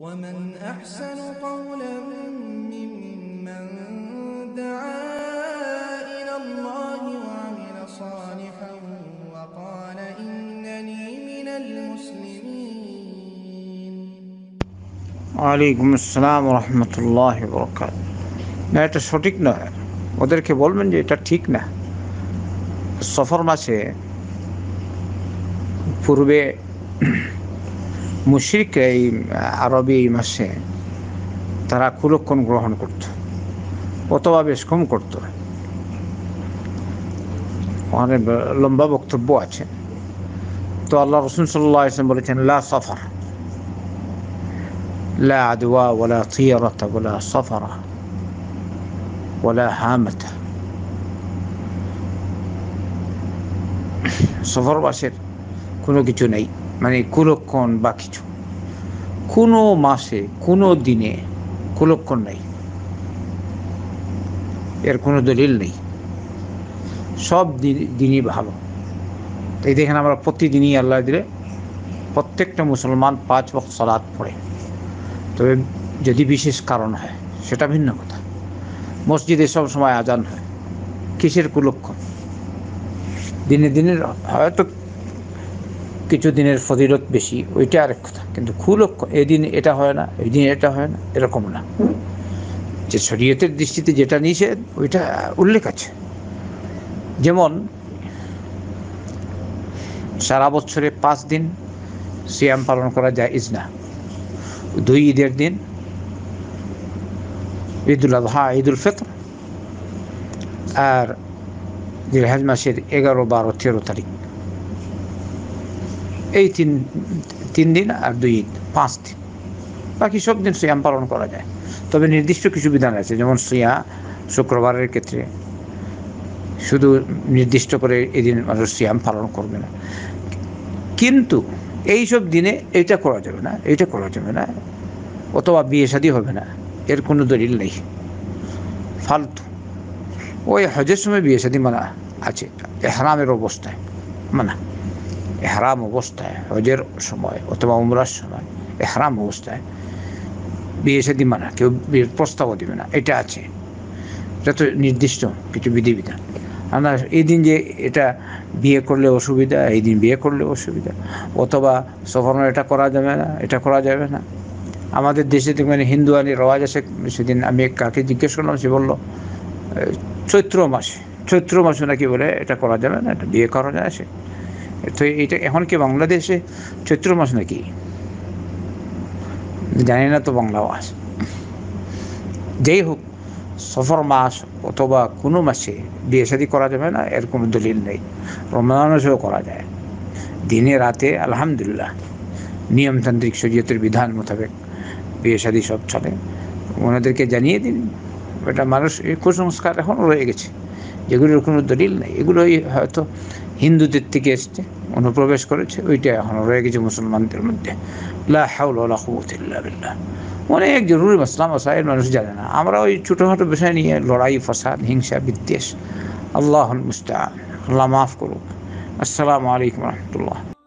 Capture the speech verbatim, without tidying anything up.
ومن أحسن قولا ممن دعا إلى الله وعمل صالحا وقال إنني من المسلمين ওয়ালাইকুম আসসালাম রহমতুল্লাহ বরকাত। না, এটা সঠিক নয়। ওদেরকে বলবেন যে এটা ঠিক না। সফর মাসে পূর্বে মুশরিক এই আরবি এই মাসে তারা কুলক্ষণ গ্রহণ করত, অথবা বেশ কম করত। ওখানে লম্বা বক্তব্য আছে। তো আল্লাহ রসুল সাল্লাল্লাহু আলাইহি ওয়াসাল্লাম বলেছেন, লা সফর লা আদওয়া ওয়ালা তিয়ারাতা ওয়ালা সফরা ওয়ালা হামাতা। সফর মাসের কোনো কিছু নেই, মানে কুলক্ষণ বা কিছু। কোনো মাসে কোনো দিনে কুলক্ষণ নেই, এর কোনো দলিল নেই। সব দিনই ভালো। এই দেখেন, আমরা প্রতিদিনই আল্লাহ দিলে প্রত্যেকটা মুসলমান পাঁচ ওয়াক্ত সালাত পড়ে। তবে যদি বিশেষ কারণ হয় সেটা ভিন্ন কথা। মসজিদে সব সময় আজান হয়, কিসের কুলক্ষণ? দিনে দিনের হয়তো কিছু দিনের ফজিলত বেশি, ওইটা আরেক কথা, কিন্তু কুলক্ষণ এদিন এটা হয় না, এই দিন এটা হয় না, এরকম না। যে শরীয়তের দৃষ্টিতে যেটা নিষেধ ওইটা উল্লেখ আছে। যেমন সারা বছরে পাঁচ দিন সিয়াম পালন করা যায় ইজনা। দুই ঈদের দিন, ঈদুল আযহা, ঈদুল ফিতর, আর জিলহজ মাসের এগারো বারো তেরো তারিখ, এই তিন তিন দিন আর দুই ঈদ, পাঁচ দিন। বাকি সব দিন সিয়াম পালন করা যায়। তবে নির্দিষ্ট কিছু বিধান আছে, যেমন সিয়া শুক্রবারের ক্ষেত্রে শুধু নির্দিষ্ট করে এদিন মানুষ সিয়াম পালন করবে না। কিন্তু এই সব দিনে এইটা করা যাবে না, এইটা করা যাবে না, অথবা বিয়ে শাদী হবে না, এর কোনো দলিল নেই। ফালতু। ওই হজের সময় বিয়ে শাদী মানা আছে, এহরামের অবস্থায় মানা। এহরাম অবস্থায় হজের সময় অথবা উমরার সময় এহরাম অবস্থায় বিয়ে শাদী মানা, কেউ বিয়ের প্রস্তাবও দেবে না, এটা আছে। এটা তো নির্দিষ্ট কিছু বিধিবিধান। আর না এই দিন যে এটা বিয়ে করলে অসুবিধা, এই দিন বিয়ে করলে অসুবিধা, অথবা সফর এটা করা যাবে না, এটা করা যাবে না। আমাদের দেশে মানে হিন্দু আনি রেওয়াজ আছে। সেদিন আমি কাকে জিজ্ঞেস করলাম, সে বললো চৈত্র মাসে চৈত্র মাসে নাকি বলে এটা করা যাবে না, এটা বিয়ে করা যায়। সে তো এটা এখন কি বাংলাদেশে চৈত্র মাস নাকি জানি না, তো বাংলা মাস। যেই হোক, সফর মাস অথবা কোনো মাসে বিয়ে শাদী করা যাবে না, এর কোনো দলিল নেই। রমজান মাসেও করা যায়, দিনে রাতে আলহামদুলিল্লাহ নিয়মতান্ত্রিক শরীয়তের বিধান মোতাবেক বিয়ে শাদী সব চলে। ওনাদেরকে জানিয়ে দিন। এটা মানুষ এই কুসংস্কার এখনও রয়ে গেছে, যেগুলোর কোনো দলিল নেই। এগুলোই হয়তো হিন্দুদের থেকে এসছে, অনুপ্রবেশ করেছে, ওইটা এখনও রয়ে গেছে মুসলমানদের মধ্যে। লা হাওলা ওয়ালা কুওয়াতা ইল্লা বিল্লাহ। অনেক জরুরি মাসলা মাসাইল মানুষ জানে না। আমরা ওই ছোটোখাটো বিষয় নিয়ে লড়াই, ফাসাদ, হিংসা, বিদ্বেষ। আল্লাহুল মুস্তাআন। আল্লাহ মাফ করুক। আসসালামু আলাইকুম রহমতুল্লাহ।